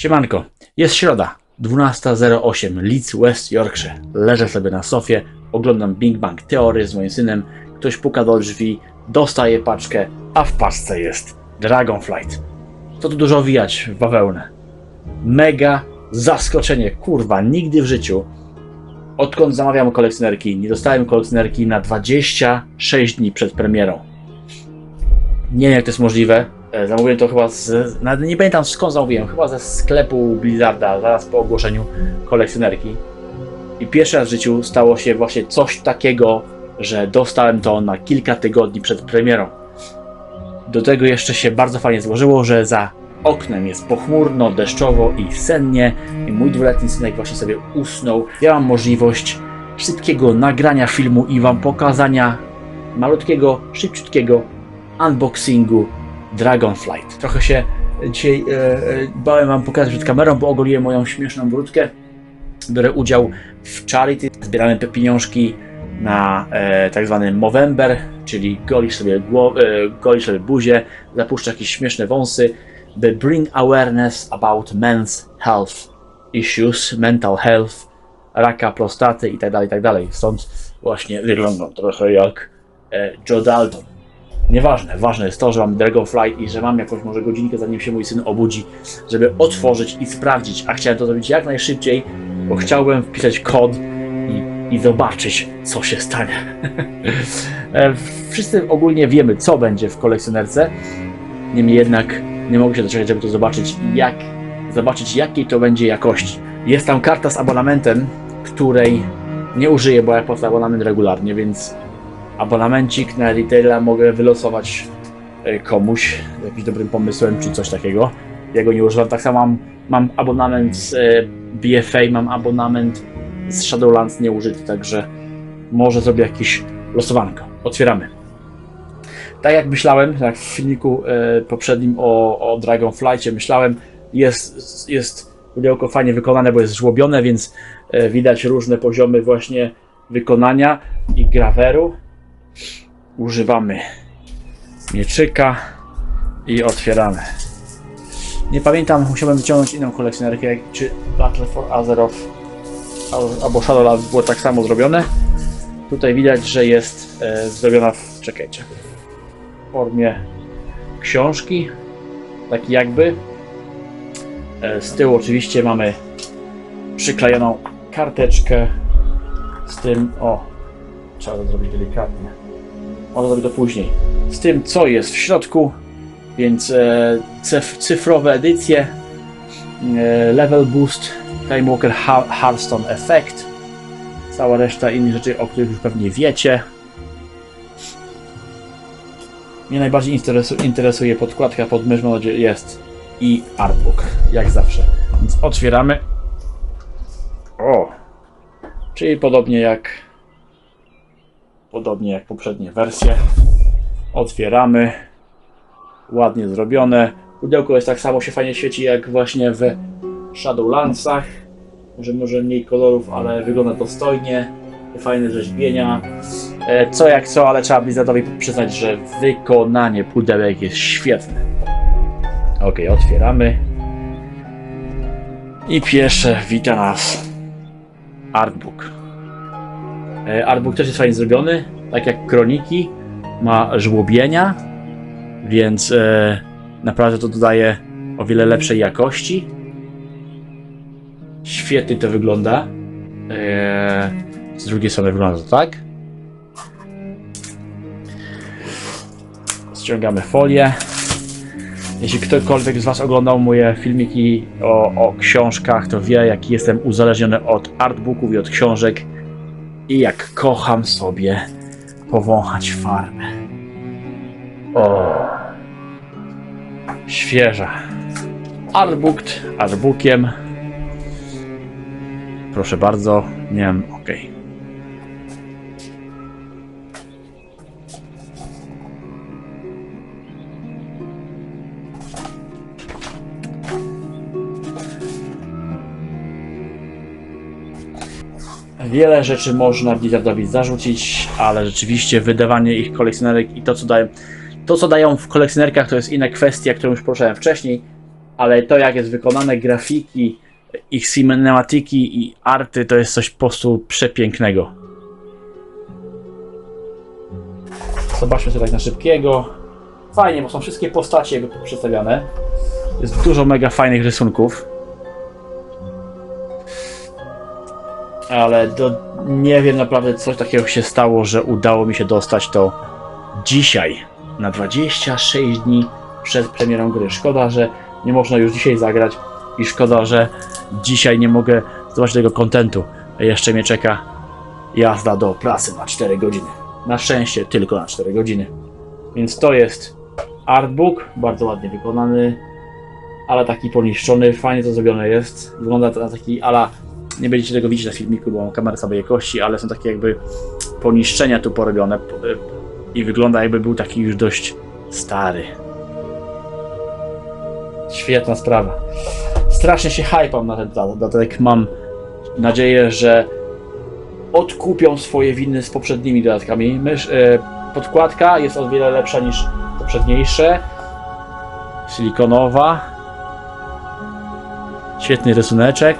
Siemanko, jest środa, 12:08, Leeds, West Yorkshire. Leżę sobie na sofie, oglądam Big Bang Theory z moim synem. Ktoś puka do drzwi, dostaje paczkę, a w paczce jest Dragonflight. Co tu dużo wijać w bawełnę. Mega zaskoczenie, kurwa, nigdy w życiu, odkąd zamawiam kolekcjonerki, nie dostałem kolekcjonerki na 26 dni przed premierą. Nie wiem, jak to jest możliwe. Zamówiłem to chyba nawet nie pamiętam skąd zamówiłem, chyba ze sklepu Blizzarda, zaraz po ogłoszeniu kolekcjonerki. I pierwszy raz w życiu stało się właśnie coś takiego, że dostałem to na kilka tygodni przed premierą. Do tego jeszcze się bardzo fajnie złożyło, że za oknem jest pochmurno, deszczowo i sennie i mój dwuletni synek właśnie sobie usnął. Ja mam możliwość szybkiego nagrania filmu i wam pokazania malutkiego, szybciutkiego unboxingu Dragonflight. Trochę się dzisiaj bałem wam pokazać przed kamerą, bo ogoliłem moją śmieszną brudkę. Biorę udział w charity, zbieramy pieniążki na tak zwany Movember, czyli golisz sobie buzię, zapuszczasz jakieś śmieszne wąsy, by bring awareness about men's health issues, mental health, raka prostaty itd. Stąd właśnie wyglądam trochę jak Joe Dalton. Nieważne, ważne jest to, że mam Dragonflight i że mam jakąś może godzinkę, zanim się mój syn obudzi, żeby otworzyć i sprawdzić, a chciałem to zrobić jak najszybciej, bo chciałbym wpisać kod i zobaczyć, co się stanie. Wszyscy ogólnie wiemy, co będzie w kolekcjonerce, niemniej jednak nie mogę się doczekać, żeby to zobaczyć, jakiej to będzie jakości. Jest tam karta z abonamentem, której nie użyję, bo ja płacę abonament regularnie, więc abonamencik na retaila mogę wylosować komuś z jakimś dobrym pomysłem, czy coś takiego. Ja go nie używam. Tak samo mam abonament z BFA, mam abonament z Shadowlands nieużyty, także może zrobię jakieś losowanko. Otwieramy. Tak jak myślałem, jak w filmiku poprzednim o Dragonflightie myślałem, jest pudełko fajnie wykonane, bo jest żłobione, więc widać różne poziomy właśnie wykonania i graweru. Używamy mieczyka i otwieramy. Nie pamiętam, musiałem wyciągnąć inną kolekcjonerkę, czy Battle for Azeroth albo Shadowlands było tak samo zrobione. Tutaj widać, że jest zrobiona w formie książki, tak jakby. Z tyłu oczywiście mamy przyklejoną karteczkę z tym, trzeba to zrobić delikatnie, może zrobić to później, z tym, co jest w środku, więc cyfrowe edycje, level boost, Time Walker Hearthstone Effect, cała reszta innych rzeczy, o których już pewnie wiecie. Mnie najbardziej interesuje podkładka pod mysz, mam nadzieję, jest i artbook, jak zawsze. Więc otwieramy. Czyli podobnie jak poprzednie wersje. Otwieramy. Ładnie zrobione. Pudełko jest tak samo, się fajnie świeci jak właśnie w Shadowlandsach. Może mniej kolorów, ale wygląda dostojnie. Fajne rzeźbienia. Co jak co, ale trzeba Blizzardowi przyznać, że wykonanie pudełek jest świetne. Ok, otwieramy. I pierwsze wita nas artbook. Artbook też jest fajnie zrobiony, tak jak kroniki. Ma żłobienia, więc naprawdę to dodaje o wiele lepszej jakości. Świetnie to wygląda. Z drugiej strony wygląda to tak. Ściągamy folię. Jeśli ktokolwiek z was oglądał moje filmiki o książkach, to wie, jaki jestem uzależniony od artbooków i od książek i jak kocham sobie powąchać farbę. Świeża. Artbookiem. Proszę bardzo, nie wiem, ok. Wiele rzeczy można Blizzardowi zarzucić, ale rzeczywiście wydawanie ich kolekcjonerek i to co dają w kolekcjonerkach, to jest inna kwestia, którą już poruszałem wcześniej. ale to jak jest wykonane, grafiki, ich cinematyki i arty, to jest coś po prostu przepięknego. Zobaczmy sobie tak na szybkiego. Fajnie, bo są wszystkie postacie jakby przedstawiane. Jest dużo mega fajnych rysunków. Ale nie wiem naprawdę, coś takiego się stało, że udało mi się dostać to dzisiaj, na 26 dni przed premierą gry. Szkoda, że nie można już dzisiaj zagrać i szkoda, że dzisiaj nie mogę zobaczyć tego kontentu. Jeszcze mnie czeka jazda do pracy na 4 godziny. Na szczęście tylko na 4 godziny. Więc to jest artbook, bardzo ładnie wykonany, ale taki poniszczony, fajnie to zrobione jest. Wygląda to na taki ala, nie będziecie tego widzieć na filmiku, bo mam kamerę słabej jakości, ale są takie jakby poniszczenia tu porobione i wygląda jakby był taki już dość stary. Świetna sprawa. Strasznie się hypam na ten dodatek. Mam nadzieję, że odkupią swoje winy z poprzednimi dodatkami. Podkładka jest o wiele lepsza niż poprzedniejsze. Silikonowa. Świetny rysuneczek.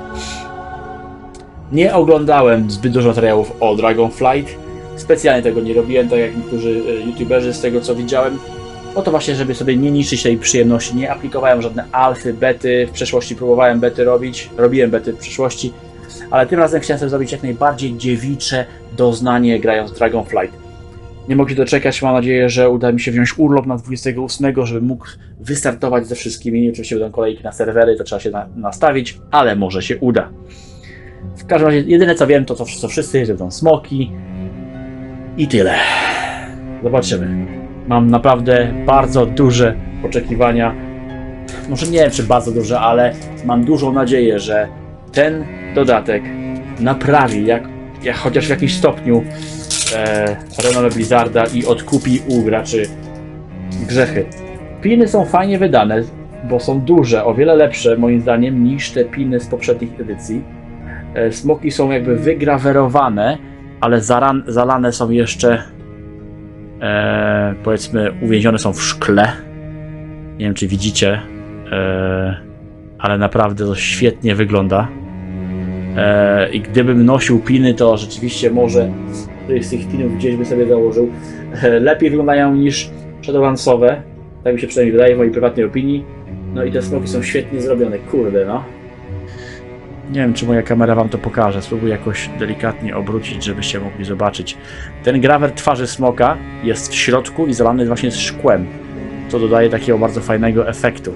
Nie oglądałem zbyt dużo materiałów o Dragonflight. Specjalnie tego nie robiłem, tak jak niektórzy youtuberzy, z tego co widziałem. Po to właśnie, żeby sobie nie niszczyć tej przyjemności. Nie aplikowałem żadne alfy, bety. W przeszłości próbowałem bety robić. Robiłem bety w przyszłości. Ale tym razem chciałem sobie zrobić jak najbardziej dziewicze doznanie grając Dragonflight. Nie mogę się doczekać, mam nadzieję, że uda mi się wziąć urlop na 28, żeby mógł wystartować ze wszystkimi. Oczywiście będą kolejki na serwery, to trzeba się nastawić, ale może się uda. W każdym razie, jedyne co wiem, to co wszyscy, że będą smoki i tyle. Zobaczymy. Mam naprawdę bardzo duże oczekiwania. Może nie wiem, czy bardzo duże, ale mam dużą nadzieję, że ten dodatek naprawi, jak chociaż w jakimś stopniu renomę Blizzarda i odkupi u graczy grzechy. Piny są fajnie wydane, bo są duże, o wiele lepsze moim zdaniem niż te piny z poprzednich edycji. Smoki są jakby wygrawerowane, ale zalane są jeszcze powiedzmy uwięzione są w szkle. Nie wiem czy widzicie, ale naprawdę to świetnie wygląda. I gdybym nosił piny, to rzeczywiście może z tych pinów gdzieś by sobie założył. Lepiej wyglądają niż Shadowlandsowe, tak mi się przynajmniej wydaje w mojej prywatnej opinii. No i te smoki są świetnie zrobione, kurde no. Nie wiem czy moja kamera wam to pokaże, spróbuję jakoś delikatnie obrócić, żebyście mogli zobaczyć. Ten grawer twarzy smoka jest w środku i zalany właśnie z szkłem, co dodaje takiego bardzo fajnego efektu.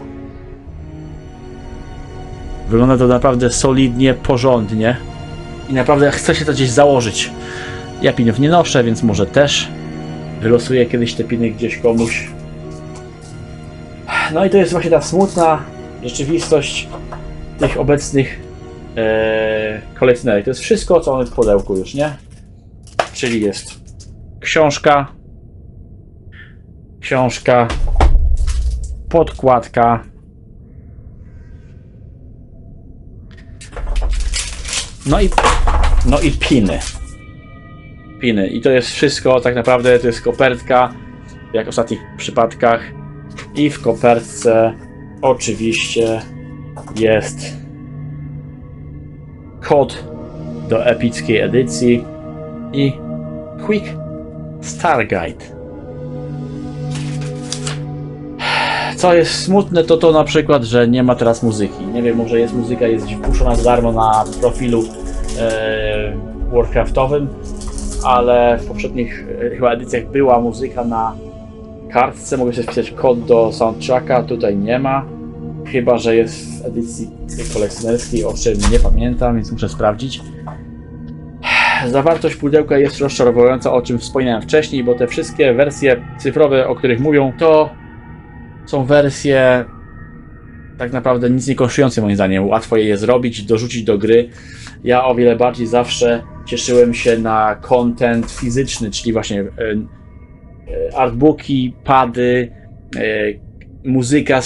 Wygląda to naprawdę solidnie, porządnie i naprawdę chce się to gdzieś założyć. Ja pinów nie noszę, więc może też wylosuję kiedyś te piny gdzieś komuś. No i to jest właśnie ta smutna rzeczywistość tych obecnych kolekcjonerek. To jest wszystko, co mamy w pudełku już, nie? Czyli jest książka, podkładka, no i piny. I to jest wszystko, tak naprawdę to jest kopertka, jak w ostatnich przypadkach. I w kopertce oczywiście jest kod do epickiej edycji i Quick Start Guide. Co jest smutne, to na przykład, że nie ma teraz muzyki. Nie wiem, może jest muzyka, jest gdzieś wpuszczona za darmo na profilu Warcraftowym, ale w poprzednich chyba edycjach była muzyka na kartce. Mogę sobie wpisać kod do soundtracka, tutaj nie ma. Chyba że jest w edycji kolekcjonerskiej, o czym nie pamiętam, więc muszę sprawdzić. Zawartość pudełka jest rozczarowująca, o czym wspominałem wcześniej, bo te wszystkie wersje cyfrowe, o których mówią, to są wersje tak naprawdę nic nie kosztujące moim zdaniem. Łatwo je zrobić, dorzucić do gry. Ja o wiele bardziej zawsze cieszyłem się na content fizyczny, czyli właśnie artbooki, pady, muzyka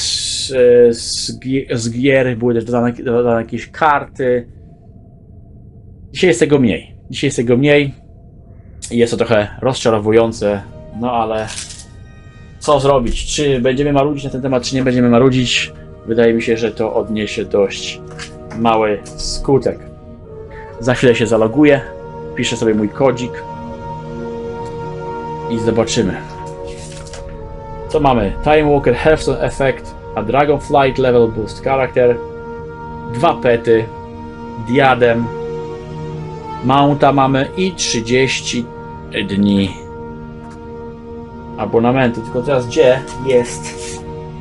z gier, były też dodane jakieś karty. Dzisiaj jest tego mniej. I jest to trochę rozczarowujące, no ale co zrobić? Czy będziemy marudzić na ten temat, czy nie będziemy marudzić? wydaje mi się, że to odniesie dość mały skutek. Za chwilę się zaloguję, piszę sobie mój kodzik i zobaczymy. Co mamy? Time Walker Hearthstone Effect, a Dragonflight Level Boost Character, 2 pety, diadem, mounta mamy i 30 dni abonamentu. Tylko teraz gdzie jest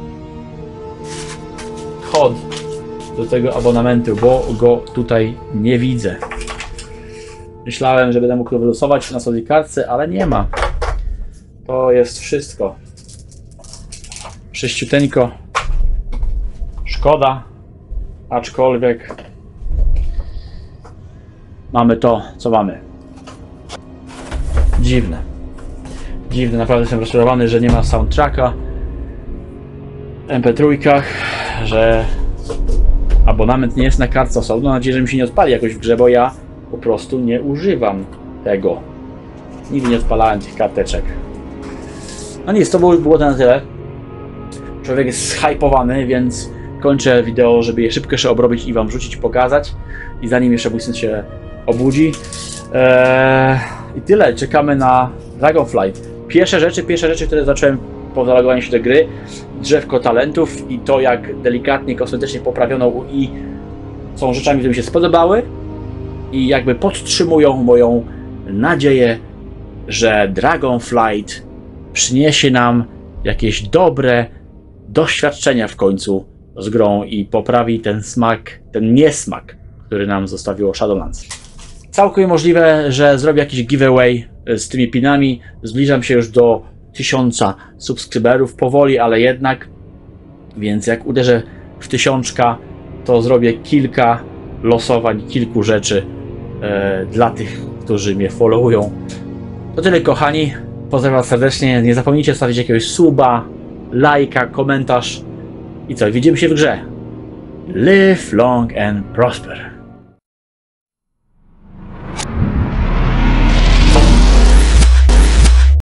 kod do tego abonamentu, bo go tutaj nie widzę. Myślałem, że będę mógł to wylosować na sobie kartce, ale nie ma. To jest wszystko. Czyściuteńko. Szkoda. Aczkolwiek mamy to, co mamy. Dziwne. Dziwne, naprawdę jestem rozczarowany, że nie ma soundtracka w MP3, że abonament nie jest na kartce osobno. Mam nadzieję, że mi się nie odpali jakoś w grze, bo ja po prostu nie używam tego. Nigdy nie odpalałem tych karteczek. No nic, to było to na tyle. Człowiek jest zhypowany, więc kończę wideo, żeby je szybko jeszcze obrobić i wam wrzucić, pokazać. I zanim jeszcze mój syn się obudzi. I tyle, czekamy na Dragonflight. Pierwsze rzeczy, które zacząłem po zalogowaniu się do gry, drzewko talentów i to, jak delikatnie, kosmetycznie poprawiono UI są rzeczami, które mi się spodobały i jakby podtrzymują moją nadzieję, że Dragonflight przyniesie nam jakieś dobre doświadczenia w końcu z grą i poprawi ten smak, ten niesmak, który nam zostawiło Shadowlands. Całkiem możliwe, że zrobię jakiś giveaway z tymi pinami. Zbliżam się już do 1000 subskryberów powoli, ale jednak. Więc jak uderzę w 1000, to zrobię kilka losowań, kilku rzeczy dla tych, którzy mnie followują. To tyle, kochani. Pozdrawiam serdecznie. Nie zapomnijcie stawić jakiegoś suba, lajka, komentarz. I co? Widzimy się w grze. Live long and prosper.